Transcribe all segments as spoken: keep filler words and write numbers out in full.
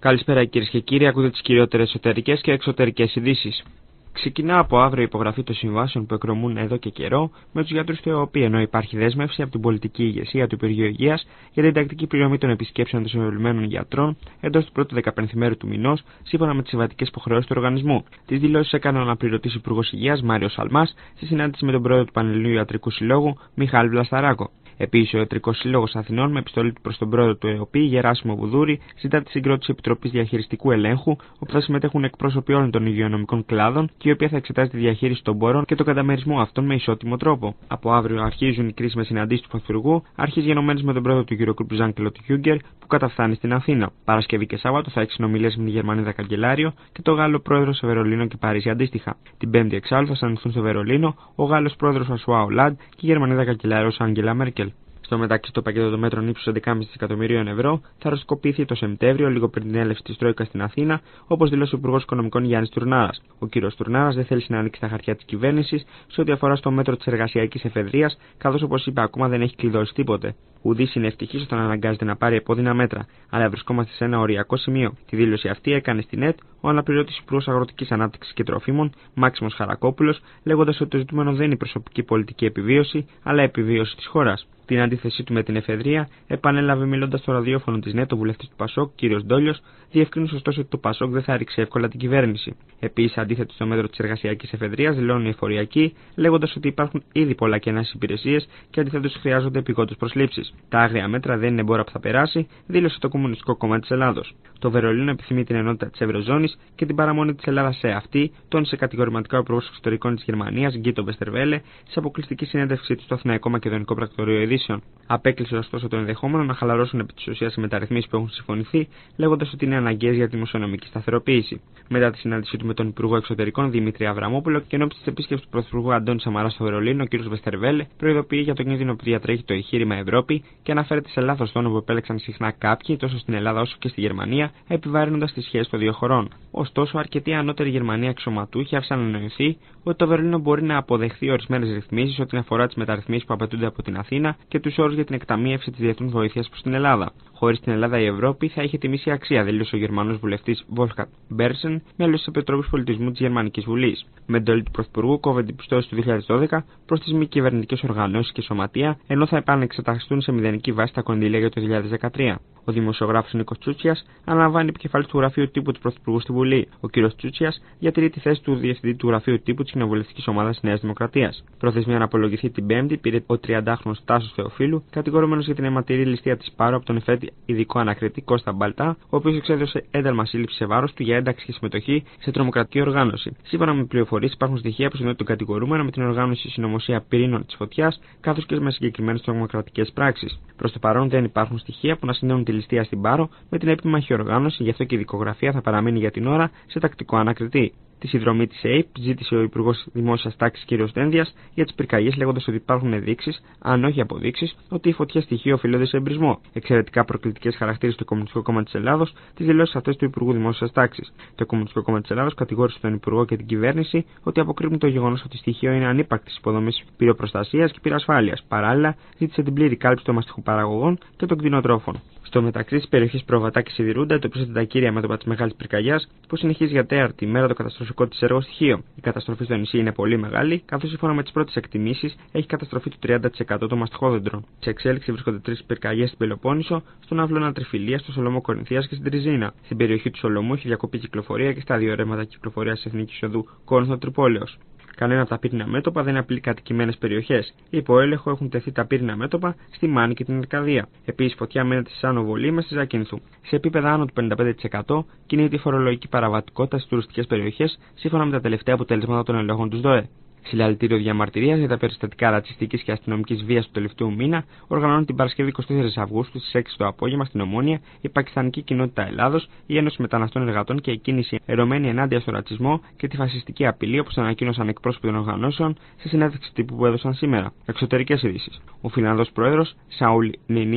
Καλησπέρα κυρίες και κύριοι, ακούτε τις κυριότερες εσωτερικές και εξωτερικές ειδήσεις. Ξεκινά από αύριο η υπογραφή των συμβάσεων που εκκρεμούν εδώ και καιρό με τους γιατρούς του ΕΟΠΗ, ενώ υπάρχει δέσμευση από την πολιτική ηγεσία του Υπουργείου Υγείας για την τακτική πληρωμή των επισκέψεων των συμβολωμένων γιατρών εντός του πρώτου δεκαπενθημέρου του μηνός, σύμφωνα με τις συμβατικές υποχρεώσεις του οργανισμού. Τις δηλώσεις έκανε ο αναπληρωτής Υπουργός Υγείας Μάριος Σαλμάς στη συνάντηση με τον πρόεδρο του Πανελληνίου Ιατρικού Συλλόγου Μιχάλη Βλασταράκο. Επίσης, ο Ιατρικός Σύλλογος Αθηνών, με επιστολή του προς τον πρόεδρο του ΕΟΠΗ, Γεράσιμο Βουδούρη, ζητά τη συγκρότηση Επιτροπής Διαχειριστικού Ελέγχου, όπου θα συμμετέχουν εκπρόσωποι όλων των υγειονομικών κλάδων και η οποία θα εξετάζει τη διαχείριση των πόρων και τον καταμερισμό αυτών με ισότιμο τρόπο. Από αύριο αρχίζουν οι κρίσιμες συναντήσεις του Πρωθυπουργού, αρχής γενομένες με τον πρόεδρο του Eurogroup Jean-Claude Juncker, που καταφθάνει στην Αθήνα. Παρασκευή και Σάββατο θα έχει συνομιλίες με τη Γερμανίδα Καγκελάριο και τον Γάλλο πρόεδρο σε Βερολίνο και Παρίσι αντίστοιχα. Την Πέμπτη εξάλλου θα συναντηθούν στο Βερολίνο ο Γάλλος πρόεδρος Φρανσουά Ολάντ και η Γερμανίδα Καγκελάριος Άγγελα Μέρκελ. Στο μεταξύ, το πακέτο των μέτρων ύψους έντεκα κόμμα πέντε δισεκατομμυρίων ευρώ θα οριστικοποιηθεί το Σεπτέμβριο, λίγο πριν την έλευση της Τρόικας στην Αθήνα, όπως δήλωσε ο Υπουργός Οικονομικών Γιάννης Τουρνάρας. Ο κ. Τουρνάρας δεν θέλει να ανοίξει τα χαρτιά της κυβέρνησης σε ό,τι αφορά στο μέτρο της εργασιακής εφεδρείας, καθώς, όπως είπε, ακόμα δεν έχει κλειδώσει τίποτε. Ουδής είναι ευτυχής όταν αναγκάζεται να πάρει επώδυνα μέτρα, αλλά βρισκόμαστε σε ένα οριακό σημείο. Τη δήλωση αυτή έκανε στην ΕΤ ο αναπληρωτής Υπουργός Αγροτικής Ανάπτυξης και Τροφίμων, Μάξιμος Χαρακόπουλος, λέγοντας ότι το ζητούμενο δεν είναι η προσωπική πολιτική επιβίωση, αλλά επιβίωση της χώρας. Την αντίθεσή του με την εφεδρεία επανέλαβε μιλώντας στο ραδιόφωνο της ΝΕΤ ο βουλευτής του Πασόκ, κ. Ντόλιος, διευκρίνησε ωστόσο ότι το Πασόκ δεν θα ρίξει εύκολα την κυβέρνηση. Επίσης, αντίθετο στο μέτρο της εργασιακής εφεδρείας, δηλώνουν οι εφοριακοί, λέγοντας ότι υπάρχουν ήδη πολλά κενά στις υπηρεσίες και αντιθέτως χρειάζονται επιγόντως προσλήψεις. Τα άγρια μέτρα δεν είναι μπόρα που θα περάσει, δήλωσε το Κομμουνιστικό Κόμμα της Ελλάδος. Το Βερολίνο επιθυμεί την ενότητα της Ευρωζώνης και την παραμονή της Ελλάδας σε αυτή, τόνισε κατηγορηματικά ο Υπουργός Εξωτερικών της Γερμανίας, Γκίτο Βεστερβέλε, σε αποκλειστική συνέντευξή του στο Αθηναϊκό Μακεδονικό Πρακτορείο Ειδήσεων. Απέκλεισε ωστόσο το ενδεχόμενο να χαλαρώσουν επί της ουσίας οι μεταρρυθμίσεις που έχουν συμφωνηθεί, λέγοντας ότι είναι αναγκαίες για τη δημοσιονομική σταθεροποίηση. Μετά τη συνάντησή του με τον Υπουργό Εξωτερικών Δημήτρη Αβραμόπουλο και ενώπιση της επίσκεψης του Πρωθυπουργού Αντώνη Σαμαρά στο Βερολίνο, ο κ. Βεστερβέλε προειδοποιεί για τον κίνδυνο που διατρέχει το εγχείρημα Ευρώπη και αναφέρεται σε λάθος τόνο που επέλεξαν συχνά κάποιοι, τόσο στην Ελλάδα όσο και στη Γερμανία, επιβαρύνοντας τις σχέσεις των δύο χωρών. Ωστόσο, αρκετοί ανώτεροι Γερμανοί αξιωματούχοι άφησαν να εννοηθεί ότι το Βερολίνο μπορεί να αποδεχθεί ορισμένες ρυθμίσεις ό,τι αφορά τις μεταρρυθμίσεις που απαιτούνται από την Αθήνα και τους όρους για την εκταμείευση της διεθνούς βοήθειας προς την Ελλάδα. Χωρίς την Ελλάδα, η Ευρώπη θα είχε τη μισή αξία, δήλωσε ο Γερμανός βουλευτής Wolfgang Μπέρσεν, μέλος της Επιτροπής Πολιτισμού της Γερμανικής Βουλής. Με εντολή του Πρωθυπουργού, κόβεται την πιστώση του δύο χιλιάδες δώδεκα προς τις μη κυβερνητικές οργανώσεις και σωματεία, ενώ θα επανεξεταστούν σε μηδενική βάση τα κονδύλια για το δύο χιλιάδες δεκατρία. Ο δημοσιογράφος Νίκος Τσούτσιας αναλαμβάνει επικεφαλής του γραφείου τύπου του Πρωθυπουργού στη Βουλή. Ο κ. Τσούτσιας διατηρεί τη θέση του διευθυντή του γραφείου τύπου της κοινοβουλευτικής ομάδας Νέας Δημοκρατίας. Προθεσμία να απολογηθεί την Πέμπτη πήρε ο τριαντάχρονος Τάσος Θεοφίλου, κατηγορούμενος για την αιματηρή ληστεία της Πάρο από τον εφέτη ειδικό ανακριτή Κώστα Μπαλτά, ο οποίος εξέδωσε ένταλμα σύλληψη σε βάρος του για ένταξη και συμμετοχή σε τρομοκρατική οργάνωση. Σύμφωνα με πληροφορίες, υπάρχουν στοιχεία που συνδέουν τον κατηγορούμενο με την οργάνωση συνωμοσία πυρήνων της φωτιάς, καθώς και με συγκεκριμένες τρομοκρατικές πράξεις. Προς το παρόν δεν υπάρχουν στοιχεία που να συνδέουν τη ληστεία στην Πάρο με την επιμαχή οργάνωση, γι' αυτό και η δικογραφία θα παραμείνει για την ώρα σε τακτικό ανακριτή. Τη συνδρομή της ΕΕΠ ζήτησε ο Υπουργός Δημόσιας Τάξης κ. Δένδιας για τις πυρκαγιές, λέγοντας ότι υπάρχουν ενδείξεις, αν όχι αποδείξεις, ότι η φωτιά στοιχείο οφείλονται σε εμπρισμό. Εξαιρετικά προκλητικές χαρακτήρες του Κομμουνιστικού Κόμμα της Ελλάδος, τις δηλώσεις αυτές του Υπουργού Δημόσιας Τάξης. Το Κομμουνιστικό Κόμμα της Ελλάδος κατηγόρησε τον Υπουργό και την κυβέρνηση ότι αποκρύπτουν το γεγονός ότι στοιχείο είναι ανύπαρκτης υποδομής πυροπροστασίας και πυρασφάλειας. Παράλληλα, ζήτησε την πλήρη κάλυψη των μαστιχοπαραγωγών και των κτηνοτρόφων. Στο μεταξύ, στις περιοχές Προβατά και Σιδηρούντα εντοπίζονται τα κύρια μέτωπα της μεγάλης πυρκαγιάς που συνεχίζει για τέταρτη μέρα το καταστροφικό της έργο στοιχείο. Η καταστροφή στο νησί είναι πολύ μεγάλη, καθώς σύμφωνα με τις πρώτες εκτιμήσεις έχει καταστροφή του τριάντα τοις εκατό των μαστιχόδεντρων. Σε εξέλιξη βρίσκονται τρεις πυρκαγιές στην Πελοπόννησο, στον Αυλώνα Τριφυλίας, στο Σολομό Κορινθίας και στην Τριζίνα. Στην περιοχή του Σολομού έχει διακοπεί κυκλοφορία και στα δύο ρεύματα κυκλοφορίας της Εθνικής Οδού Κόρινθο Τρυπόλεως. Κανένα από τα πύρινα μέτωπα δεν απειλεί κατοικημένες περιοχές. Υπό έλεγχο έχουν τεθεί τα πύρινα μέτωπα στη Μάνη και την Αρκαδία. Επίσης, φωτιά μένεται στη Σάνο Βολίμα στη Ζακίνθου. Σε επίπεδα άνω του πενήντα πέντε τοις εκατό κινείται η φορολογική παραβατικότητα στις τουριστικές περιοχές, σύμφωνα με τα τελευταία αποτελέσματα των ελέγχων του ΔΟΕ. Συλλαλητήριο διαμαρτυρίας για τα περιστατικά ρατσιστικής και αστυνομικής βίας του τελευταίου μήνα οργανώνει την Παρασκευή εικοστή τρίτη Αυγούστου στις έξι το απόγευμα στην Ομόνια η Πακιστανική Κοινότητα Ελλάδος, η Ένωση Μεταναστών Εργατών και η Κίνηση Ερωμένη Ενάντια στο Ρατσισμό και τη φασιστική απειλή, όπως ανακοίνωσαν εκπρόσωποι των οργανώσεων σε συνέντευξη τύπου που έδωσαν σήμερα. Εξωτερικές ειδήσεις. Ο Φιλανδός πρόεδρος Σαούλ Νινίστε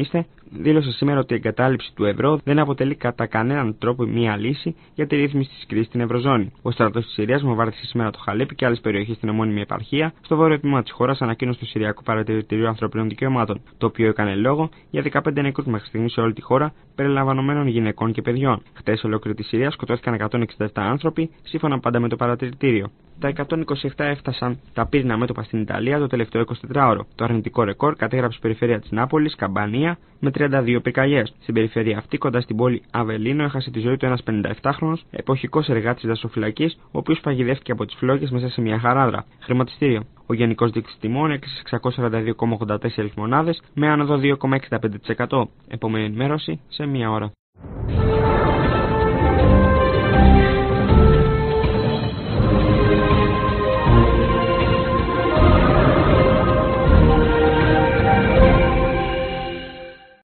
δήλωσε σήμερα ότι η εγκατάλειψη του ευρώ δεν αποτελεί κατά κανέναν τρόπο μία λύση για τη ρύθμιση της κρίσης στην Ευρωζώνη. Ο στρατός της Συρίας βομβάρδισε σήμερα το Χαλέπι και άλλες περιοχές στην ομώνυμη επαρχία, στο βόρειο τμήμα της χώρας, ανακοίνωσε το Συριακό Παρατηρητήριο Ανθρωπίνων Δικαιωμάτων, το οποίο έκανε λόγο για δεκαπέντε νεκρούς μέχρι στιγμή σε όλη τη χώρα, περιλαμβανομένων γυναικών και παιδιών. Χτες, ολόκληρη τη Συρία σκοτώθηκαν εκατόν εξήντα επτά άνθρωποι, σύμφωνα πάντα με το παρατηρητήριο. Τα εκατόν είκοσι επτά έφτασαν τα πύρνα μέτωπα στην Ιταλία το τελευταίο εικοσιτετράωρο. Το αρνητικό ρεκόρ κατέγραψε η περιφέρεια της Νάπολης, Καμπανία, με τριάντα δύο πυρκαγιές. Στην περιφέρεια αυτή, κοντά στην πόλη Αβελίνο, έχασε τη ζωή του ένας πενηνταεπτάχρονος εποχικός εργάτης δασοφυλακής, ο οποίος παγιδεύτηκε από τις φλόγες μέσα σε μια χαράδρα. Χρηματιστήριο. Ο γενικός δείκτης τιμών έκλεισε εξακόσιες σαράντα δύο κόμμα ογδόντα τέσσερα μονάδες, με άνοδο δύο κόμμα εξήντα πέντε τοις εκατό. Επόμενη ενημέρωση σε μία ώρα.